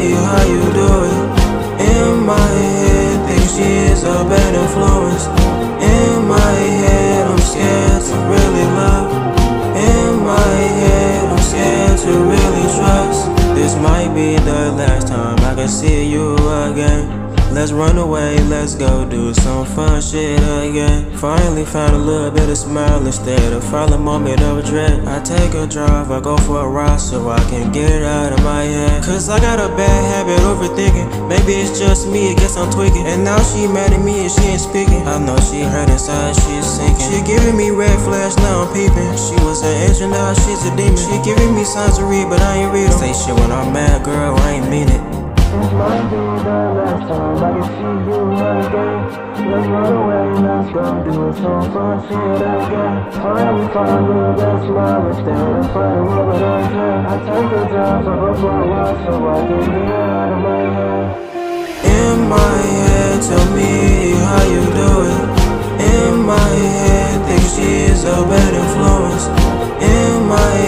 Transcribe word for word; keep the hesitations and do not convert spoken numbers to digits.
me how you do it. In my head, think she is a bad influence. In my head, I'm scared to really love. In my head, I'm scared to really trust. This might be the last time I can see you again. Let's run away, let's go do some fun shit again. Finally found a little bit of smile instead of final moment of dread. I take a drive, I go for a ride so I can get it out of my head. Cause I got a bad habit overthinking. Maybe it's just me, I guess I'm tweaking. And now she mad at me and she ain't speaking. I know she hurt inside, she's sinking. She giving me red flags, now I'm peeping. She was an angel, now she's a demon. She giving me signs to read, but I ain't read them. Say shit when I'm mad, girl, I ain't mean it. This might be the last time I can see you again. Let's run away, let's go do some fun shit again. Finally find me that smile instead of fighting with a dread. I take a drive, I go for a ride so I can get out of my head. In my head, tell me how you do it. In my head, think she is a bad influence. In my